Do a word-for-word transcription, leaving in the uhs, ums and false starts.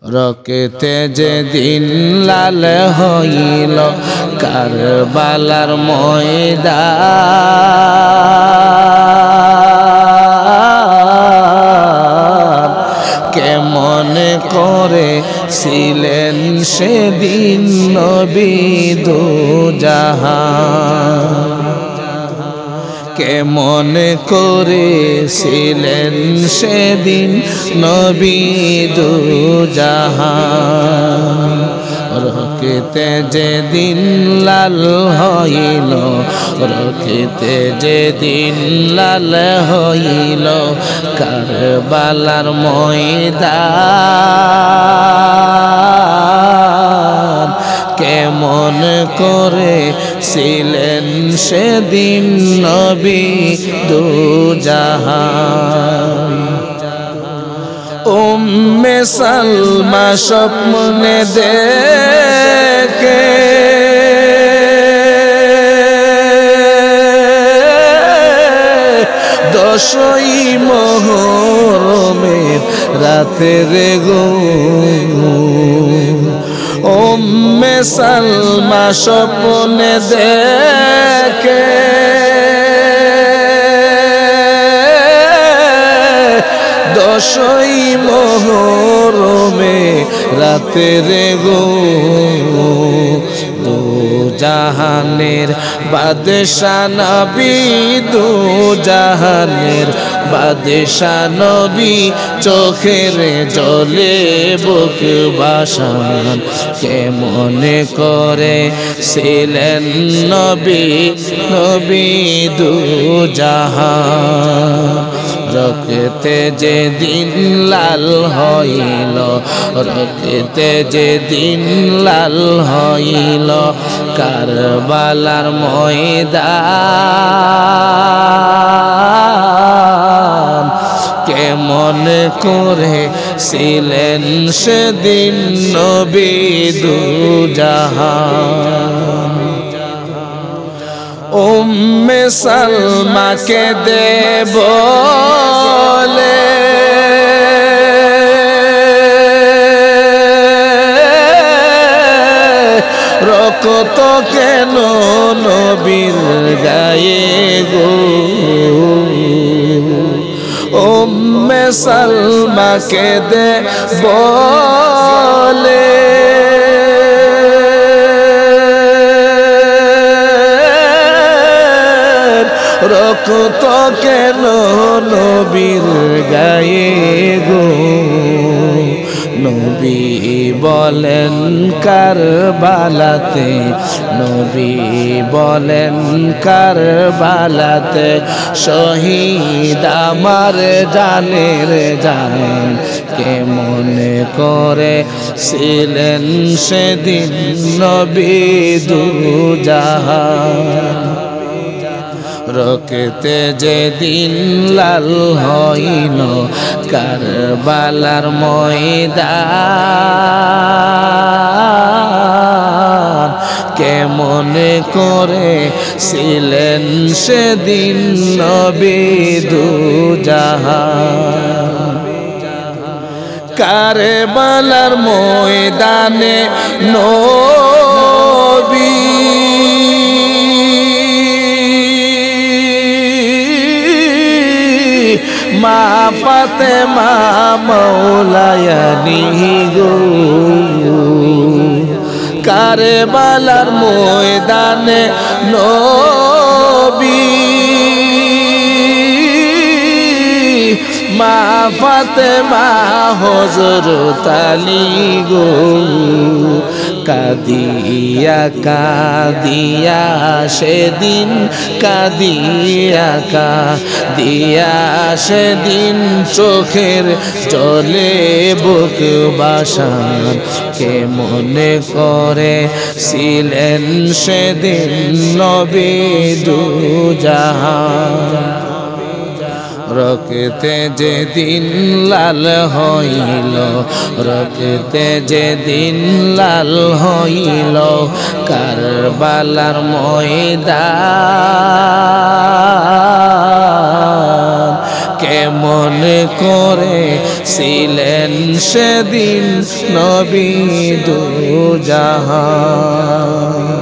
রক্তে যেদিন লাল হইল কারবালার ময়দান, কেমন করে ছিলেন সেদিন নবী দু জাহান, কেমন করে ছিলেন সেদিন নবী দু জাহান। রক্তে যেদিন লাল হইল, রক্তে যেদিন লাল হইল কারবালার ময়দান, কেমন করে ছিলেন সেদিন নবী দু জাহান। উম্মে সালমা স্বপ্নে দেখে দশই মুহরমের রাতের গো, উম্মে সালমা স্বপ্নে দেখে দশই মুহরমে রাতের গো, দু জাহানের বাদশা নবী, দু জাহানের বাদশা নবী, চোখের জলে বুক বাসান, কেমন করে ছিলেন নবী নবী দু জাহান। রক্তে যেদিন লাল হইল, রক্তে যেদিন লাল হইল কারবালার ময়দান, কেমন করে ছিলেন সেদিন নবী দু জাহান। উম্মে সালমাকে দে বলে রক্ত কেন নবীর গায়ে গো, উম্মে সালমাকে দে বলে রক্ত কেন নবীর গায়ে গো, নবী বলেন কারবালাতে, নবী বলেন কারবালাতে শহীদ আমার জানের জান, কেমন করে ছিলেন সেদিন নবী দু জাহান। রক্তে যেদিন লাল হইল কারবালার ময়দান, কেমন করে ছিলেন সেদিন নবী দু জাহান। কারবালার ময়দানে নবী মা ফাতেমা মৌলায়ানি গো, কারবালার ময়দানে নবী মা ফাতেমা হযরত আলী গো, কাদিয়া কাদিয়া সেদিন, কাদিয়া কাদিয়া সেদিন চোখের জলে বুক বাসান, কেমন করে ছিলেন সেদিন নবী দু জাহান। রক্তে যেদিন লাল হইল, রক্তে যেদিন লাল হইল কারবালার ময়দান, কেমন করে ছিলেন সেদিন নবী দু জাহান।